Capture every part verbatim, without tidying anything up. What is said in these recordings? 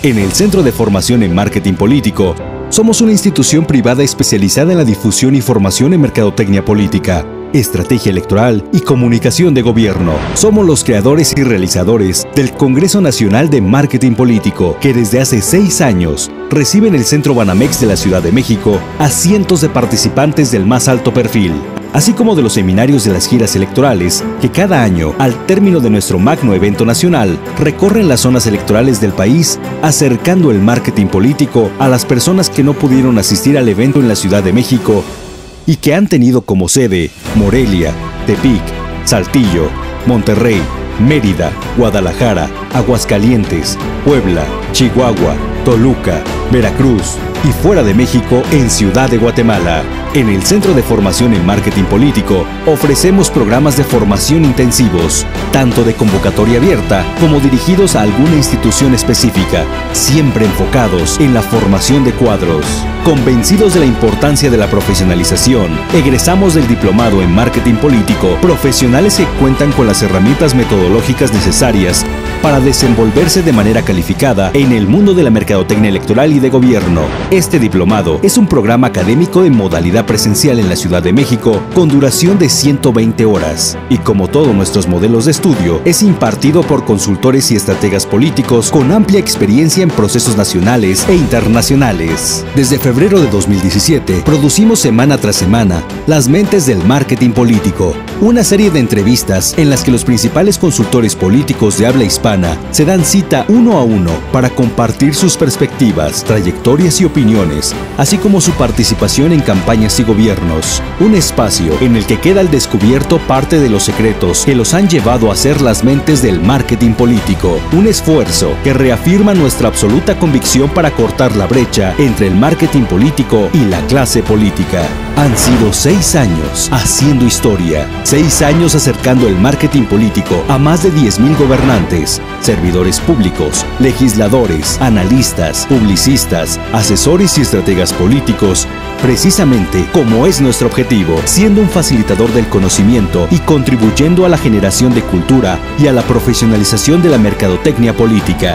En el Centro de Formación en Marketing Político, somos una institución privada especializada en la difusión y formación en mercadotecnia política, estrategia electoral y comunicación de gobierno. Somos los creadores y realizadores del Congreso Nacional de Marketing Político, que desde hace seis años recibe en el Centro Banamex de la Ciudad de México a cientos de participantes del más alto perfil, así como de los seminarios de las giras electorales que cada año, al término de nuestro magno evento nacional, recorren las zonas electorales del país, acercando el marketing político a las personas que no pudieron asistir al evento en la Ciudad de México y que han tenido como sede Morelia, Tepic, Saltillo, Monterrey, Mérida, Guadalajara, Aguascalientes, Puebla, Chihuahua, Toluca, Veracruz y fuera de México en Ciudad de Guatemala. En el Centro de Formación en Marketing Político ofrecemos programas de formación intensivos, tanto de convocatoria abierta como dirigidos a alguna institución específica, siempre enfocados en la formación de cuadros. Convencidos de la importancia de la profesionalización, egresamos del Diplomado en Marketing Político, profesionales que cuentan con las herramientas metodológicas necesarias para desenvolverse de manera calificada en el mundo de la mercadotecnia electoral y de gobierno. Este diplomado es un programa académico de modalidad presencial en la Ciudad de México con duración de ciento veinte horas y, como todos nuestros modelos de estudio, es impartido por consultores y estrategas políticos con amplia experiencia en procesos nacionales e internacionales. Desde febrero de dos mil diecisiete producimos semana tras semana Las Mentes del Marketing Político, una serie de entrevistas en las que los principales consultores políticos de habla hispana se dan cita uno a uno para compartir sus perspectivas, trayectorias y opiniones, así como su participación en campañas y gobiernos. Un espacio en el que queda al descubierto parte de los secretos que los han llevado a ser las mentes del marketing político. Un esfuerzo que reafirma nuestra absoluta convicción para cortar la brecha entre el marketing político y la clase política. Han sido seis años haciendo historia, seis años acercando el marketing político a más de diez mil gobernantes, servidores públicos, legisladores, analistas, publicistas, asesores y estrategas políticos, precisamente como es nuestro objetivo, siendo un facilitador del conocimiento y contribuyendo a la generación de cultura y a la profesionalización de la mercadotecnia política.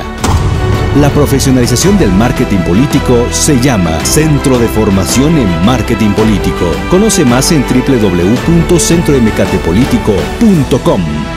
La profesionalización del marketing político se llama Centro de Formación en Marketing Político. Conoce más en doble u doble u doble u punto centro m k t político punto com.